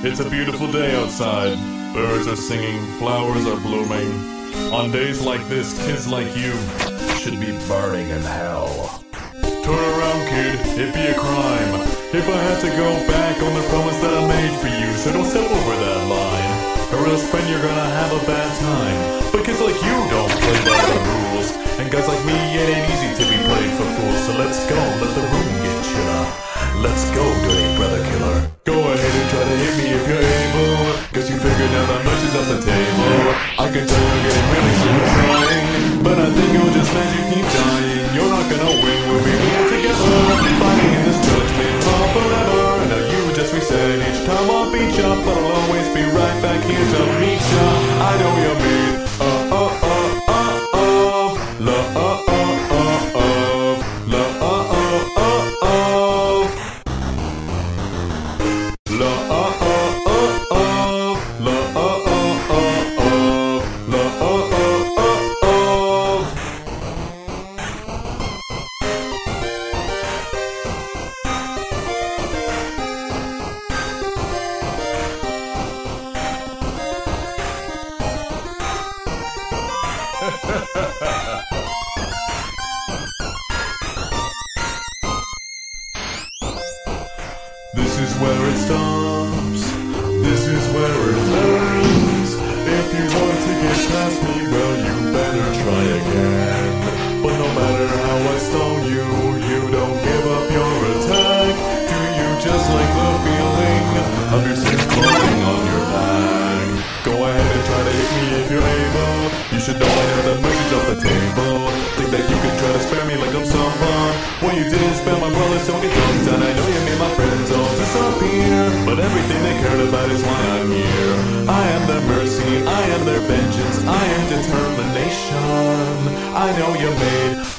It's a beautiful day outside. Birds are singing, flowers are blooming. On days like this, kids like you should be burning in hell. Turn around, kid, it'd be a crime if I had to go back on the promise that I made for you. So don't step over that line, or else, friend, you're gonna have a bad time. But kids like you don't play by the rules, and guys like me, it ain't easy to be played for fools. So let's go, let the room get chiller. Let's go, dirty brother killer. Go ahead and try to hit me if you're able, cause you figured out that much is off the table. I can tell you're getting really sick of trying, but I think you'll just let you keep dying. You're not gonna win, we'll be here together, fighting in this judgment hall forever. And now you just reset each time I'll beat ya, but I'll always be right back here to meet ya. I know you're made love. This is where it stops, this is where it ends. If you want to get past me, well, you better try again. But no matter how I stone you, you don't give up your attack. Do you just like the feeling of your sins closing on your back? Go ahead and try to hit me if you're able. You should know I have the message off the table. Think that you can try to spare me like I'm someone. Well, you didn't spare my brothers, don't get dunked on. I know you made my friends all disappear, but everything they cared about is why I'm here. I am their mercy, I am their vengeance, I am determination. I know you made